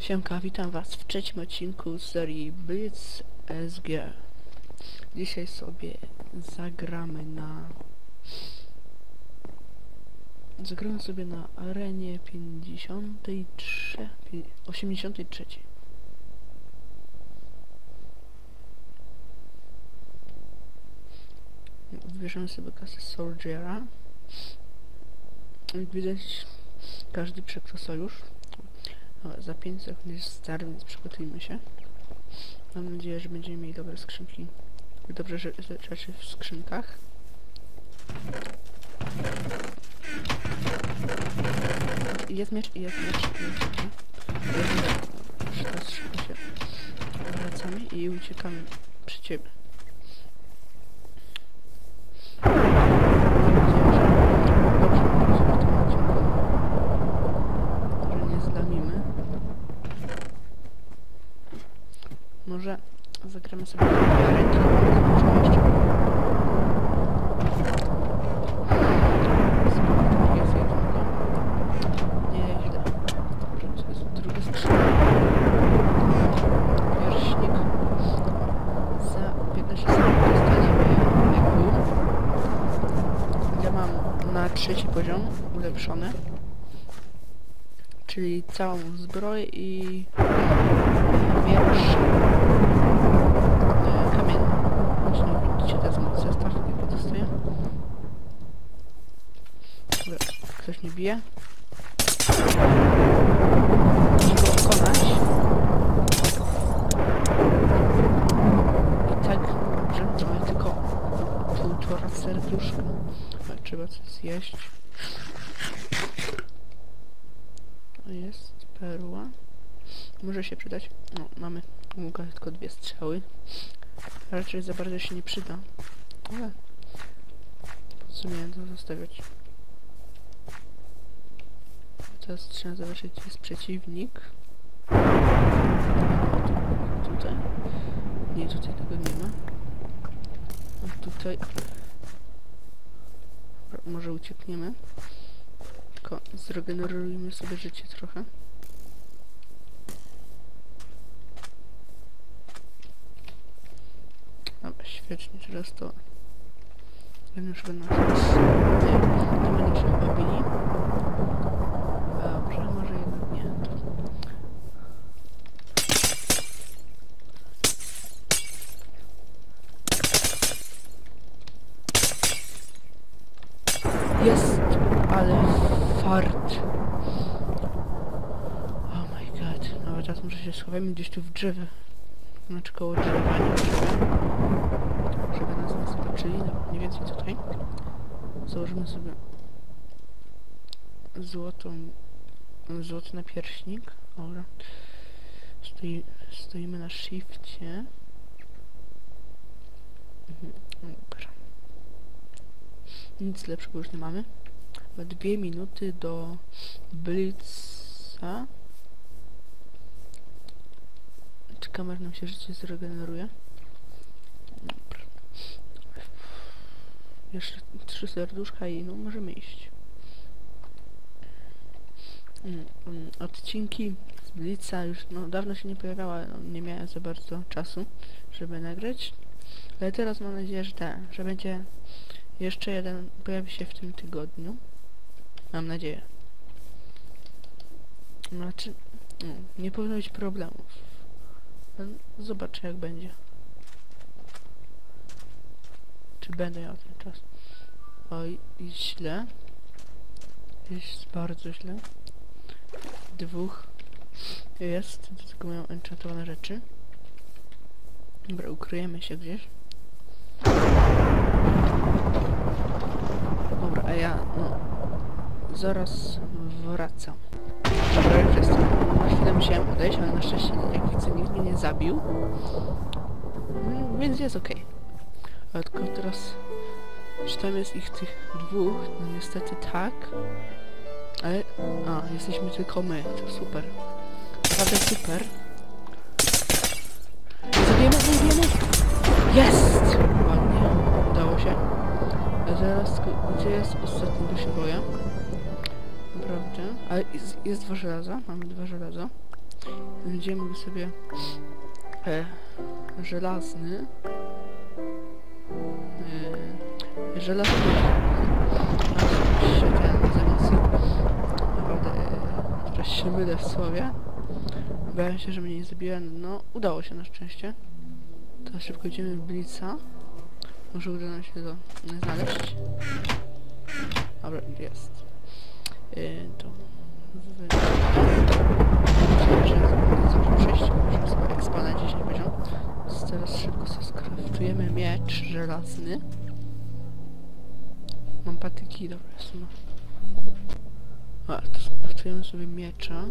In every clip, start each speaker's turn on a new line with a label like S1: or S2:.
S1: Siemka, witam was w trzecim odcinku z serii Blitz SG. Dzisiaj sobie zagramy na arenie 83. Wybierzemy sobie klasę Soldiera. Jak widać, każdy przekro sojusz. Za 5 sekund jest start, więc przygotujmy się. Mam nadzieję, że będziemy mieli dobre skrzynki. Dobre rzeczy w skrzynkach. Jest miecz. Teraz szybko się wracamy i uciekamy przy ciebie. Może zagramy sobie ręki, zobaczymy jeszcze. Jest jednego. Nieźle. To jest druga skrzynka. Pierśnik. Za 15 sekund dostaniemy leku. Ja mam na 3. poziom ulepszony. Czyli całą zbroję i miecz kamienny. Właśnie widzicie teraz mój zestaw, jaki dostaję. Ktoś mnie bije. Muszę go pokonać. I tak, że mamy tylko 1,5 serduszka. Trzeba coś zjeść. Jest perła. Może się przydać. No, mamy łuka tylko 2 strzały. Raczej za bardzo się nie przyda. Ale po co miałem to zostawiać? Teraz trzeba zobaczyć, gdzie jest przeciwnik. Tutaj. Nie, tutaj tego nie ma. A tutaj. Może uciekniemy. Tylko zregenerujmy sobie życie trochę. Dobra, świetnie, teraz to... Będę już będę... Nie będę się chyba bili. Dobrze, może jednak nie. Jest! Ale fart! Oh my god. Dobra, teraz może się schowajmy gdzieś tu w drzewie. Znaczy koło drzewa, nie żeby nas nie zobaczyli, no, mniej więcej tutaj. Założymy sobie złoty napierśnik. Dobra. Stoimy na shifcie. Dobra. Nic lepszego już nie mamy. 2 minuty do Blitza. Czy kamer nam się życie zregeneruje? Dobra. Jeszcze 3 serduszka i no możemy iść. Odcinki z Blitza już no, dawno się nie pojawiały, no, nie miałem za bardzo czasu, żeby nagrać. Ale teraz mam nadzieję, że będzie jeszcze jeden, pojawi się w tym tygodniu. Mam nadzieję. Znaczy, no, nie powinno być problemów. Zobaczę, jak będzie. Czy będę miał ten czas? Oj, źle. Jest bardzo źle. 2 jest, do tego mają enchantowane rzeczy. Dobra, ukryjemy się gdzieś. Dobra, a ja, no, zaraz wracam. Dobra, już jestem. Na chwilę musiałem odejść, ale na szczęście, jak widzę, nikt mnie nie zabił. Więc jest okej. Ale tylko teraz... Czy tam jest ich tych 2? No niestety tak. Ale... A, jesteśmy tylko my. To super. Naprawdę super. Zabijemy! Jest! Ładnie. Udało się. A zaraz... Gdzie jest ostatni, bo się boję. Naprawdę. Ale jest 2 żelaza. Mamy 2 żelaza. Będziemy mogli sobie żelazny żelazny ten zamiast naprawdę teraz się mylę w słowie. Bałem się, że mnie nie zabiłem. No, udało się na szczęście. Teraz szybko idziemy w Blitza. Może uda nam się to znaleźć. Dobra, jest. To... Przejść, możemy sobie expa na 10 poziom. Teraz szybko sobie skraftujemy miecz żelazny. Mam patyki, dobra, suma. A, to skraftujemy sobie miecza.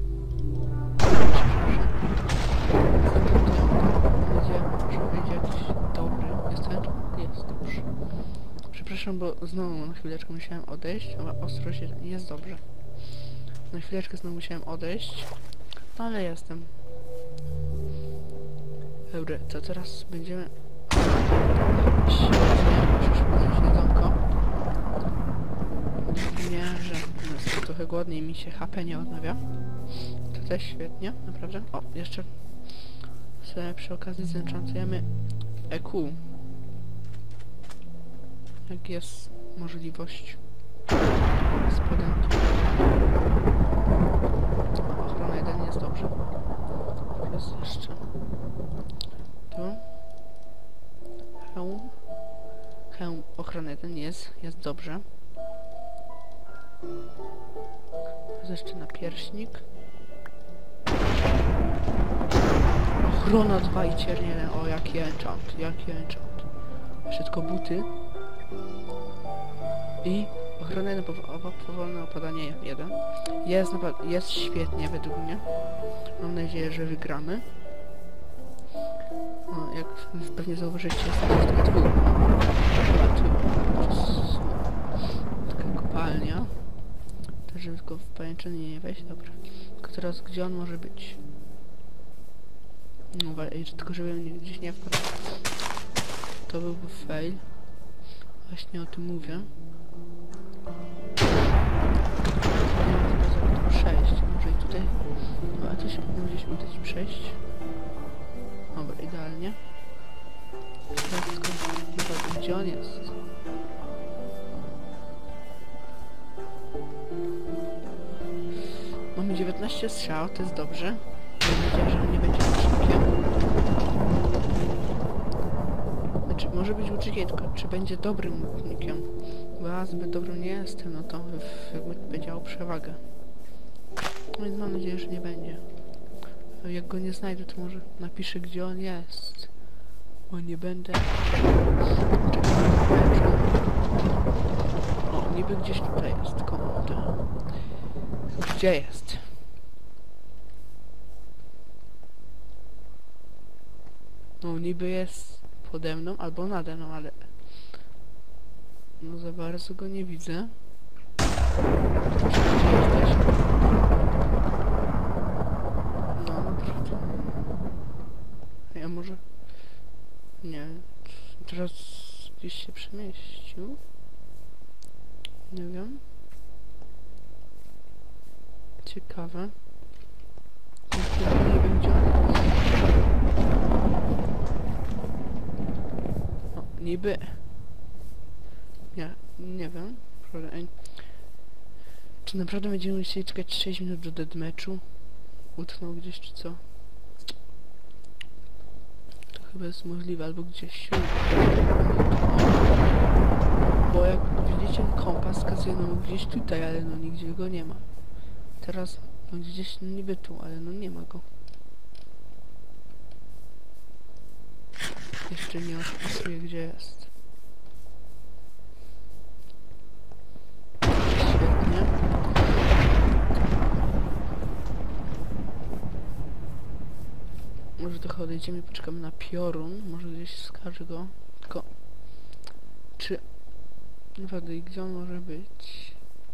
S1: Że będzie jakiś dobry. Jest ten? Jest, dobrze. Przepraszam, bo znowu na chwileczkę musiałem odejść. Ale ostrość jest dobrze. Na chwileczkę znowu musiałem odejść. No ale jestem. Dobra, to teraz będziemy... Jedzonko. Nie, że jest trochę głodny i mi się HP nie odnawia. To też świetnie, naprawdę. O, jeszcze sobie przy okazji zenchantujemy EQ. Jak jest możliwość z podętu. Ochrona 1 jest dobrze. Jest jeszcze tu. Hełm. Hełm ochrona 1 jest dobrze. Jest jeszcze napierśnik. Ochrona 2 i ciernie 1. O, jaki enchant, jaki enchant. Wszystko buty. I ochrona 1, powolne opadanie 1. Jest świetnie według mnie. Mam nadzieję, że wygramy. No, jak pewnie zauważyliście, jest to tu. Taka kopalnia. Też żeby tylko w pajęczynie nie wejść, dobra. Tylko teraz gdzie on może być? No tylko żebym gdzieś nie wpadł. To byłby fail. Właśnie o tym mówię. Przejść. Może i tutaj. No, a to się powinno gdzieś udać przejść. Dobra, idealnie. Teraz tylko zobaczmy, gdzie on jest. Mamy 19 strzał, to jest dobrze. Mam nadzieję, że on nie będzie łucznikiem. Znaczy, może być łucznikiem, tylko czy będzie dobrym łucznikiem? Bo ja zbyt dobrym nie jestem, no to jakby będzie miał przewagę. No więc mam nadzieję, że nie będzie. Jak go nie znajdę, to może napiszę, gdzie on jest. Bo nie będę... O, niby gdzieś tutaj jest. Kurde. Gdzie jest? No, niby jest pode mną, albo nade mną, ale... No, za bardzo go nie widzę. Gdzie jesteś? No, naprawdę. Ja może... Nie. Teraz gdzieś się przemieścił. Nie wiem. Ciekawe. Nie wiem gdzie on jest. O, niby. Nie wiem. Czy naprawdę będziemy musieli czekać 6 minut do deathmatchu? Utknął gdzieś czy co? To chyba jest możliwe, albo gdzieś się... Bo jak widzicie, kompas wskazuje nam gdzieś tutaj, ale no nigdzie go nie ma. Teraz no gdzieś no niby tu, ale no nie ma go. Jeszcze nie odpisuję, gdzie jest. Świetnie. Może trochę odejdziemy, poczekamy na piorun. Może gdzieś wskaże go. Tylko... Czy... Wody, gdzie on może być?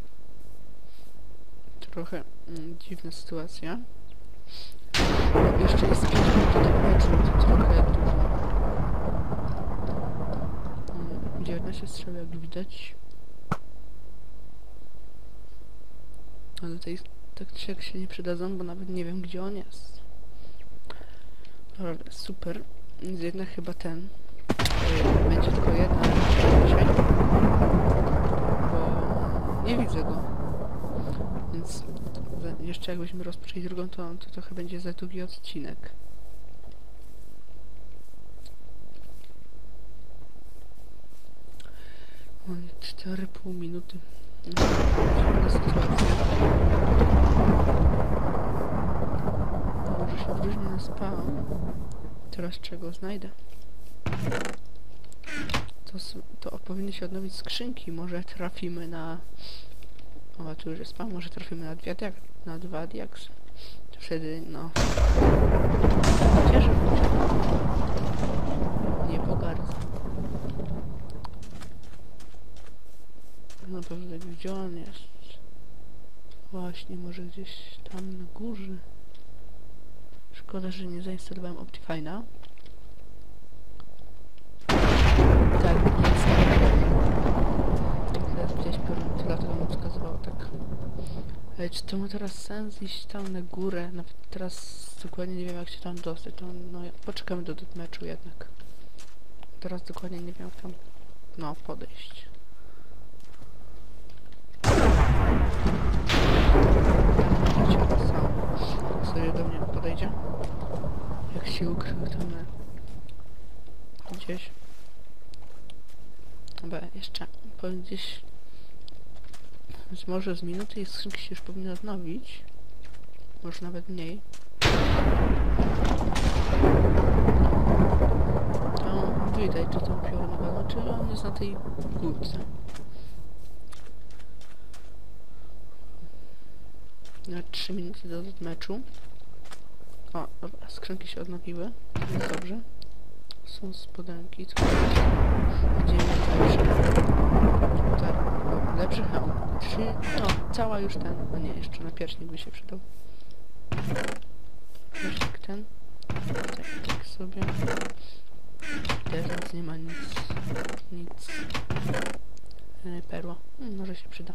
S1: Trochę dziwna sytuacja. Jeszcze jest 5 minut do meczu, to trochę dużo. 19 strzał, jak widać. Ale tej tak czy jak się nie przydadzą, bo nawet nie wiem, gdzie on jest. Dobra, super. Więc jednak chyba ten. Będzie tylko jedna dzisiaj. Bo nie widzę go. Więc jeszcze jakbyśmy rozpoczęli drugą, to trochę będzie za długi odcinek. Oj, 4,5 minuty. Dziwna sytuacja. Może się wróżnie na spawn. Teraz czego znajdę? To powinny się odnowić skrzynki. Może trafimy na... O, tu już jest spawn. Może trafimy na dwa diaksy. To wtedy, no... Cieszę się. Nie pogardzę. Na pewno gdzie on jest? Właśnie, może gdzieś tam na górze. Szkoda, że nie zainstalowałem Optifine'a. Tak, jest. Teraz gdzieś piorun tyle to mu wskazywało, tak. Ale czy to ma teraz sens iść tam na górę? Nawet teraz dokładnie nie wiem, jak się tam dostać. To, no, poczekamy do meczu jednak. Teraz dokładnie nie wiem, jak tam, no, podejść. Jak sobie do mnie podejdzie? Jak się ukrył tam gdzieś. Chyba jeszcze powiem gdzieś może z minuty i skrzynki się już powinny odnowić. Może nawet mniej. To widać, że to piorunowa, znaczy on jest na tej górce. Na 3 minuty do meczu. O, dobra, skrzynki się odnowiły. Jest dobrze. Są spodenki. Gdzie jest lepszy? Tutaj. O, lepszy hełm. 3. No, cała już ten. No nie, jeszcze na pierśnik by się przydał. Pierśnik ten. Tak sobie. Teraz nie ma nic. Perło. Może się przyda.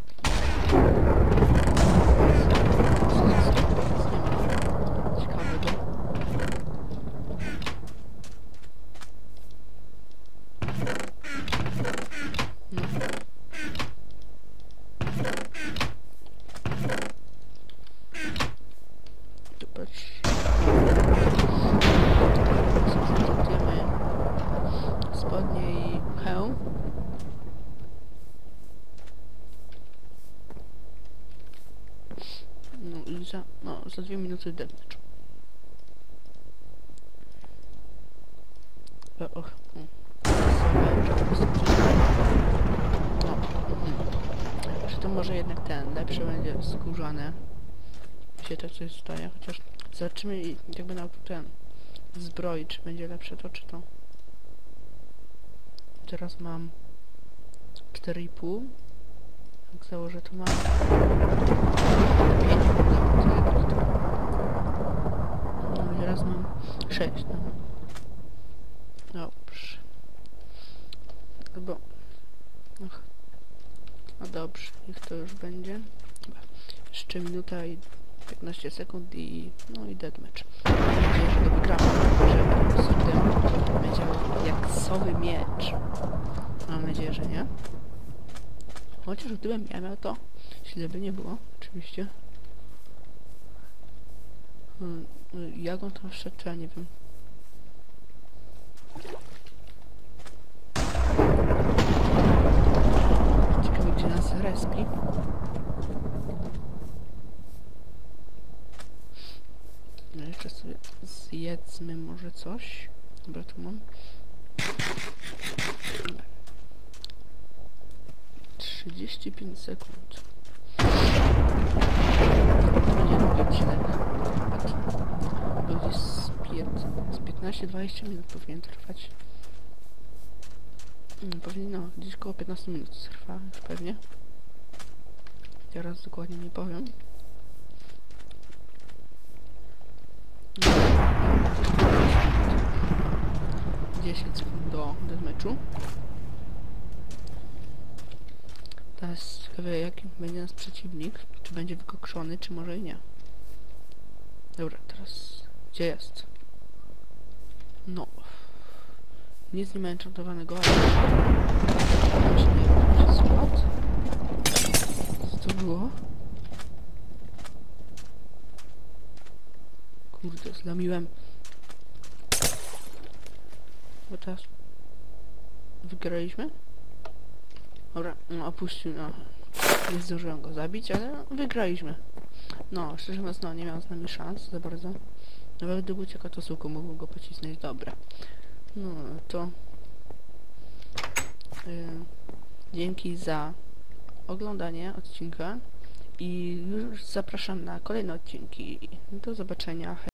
S1: Ciekawego. No. Tu patrz. Zamontujemy spodnie i hełm. No i za 2 minuty deathmatch. Czy to może jednak ten lepszy będzie skórzany? Się tak coś zdaje, chociaż zobaczymy jakby na ten zbroi, czy będzie lepsze to, czy to. Teraz mam 4,5. Jak założę, to mam 5. No i teraz mam 6. No. Dobrze. Bo... No dobrze, niech to już będzie. Jeszcze minuta i 15 sekund i... no i deathmatch. Mam nadzieję, że to wygramy, że z tym będzie jak sowy miecz. Mam nadzieję, że nie. Chociaż gdybym ja miał to, źle by nie było, oczywiście. Jak on tam wszedł, ja nie wiem. Ciekawe, gdzie nas respi. No jeszcze sobie zjedzmy może coś. Dobra, tu mam. 35 sekund. Będzie długi odcinek. Był gdzieś z 15-20 minut powinien trwać. Pewnie no, gdzieś koło 15 minut trwa już pewnie. Teraz dokładnie nie powiem. No, 10 sekund do deathmatchu. Teraz ciekawe, jaki będzie nasz przeciwnik. Czy będzie wykokszony, czy może i nie. Dobra, teraz... Gdzie jest? No. Nic nie ma enchantowanego, ale... Tam się nie jakiś skład. Co to było? Kurde, zlamiłem. Bo teraz... Wygraliśmy? Dobra, no opuścił, no. Nie zdążyłem go zabić, ale wygraliśmy. No, szczerze mówiąc, no, nie miał z nami szans za bardzo. Nawet gdyby uciekał, to suko mógł go pocisnąć. Dobra. No, to... dzięki za oglądanie odcinka i już zapraszam na kolejne odcinki. Do zobaczenia.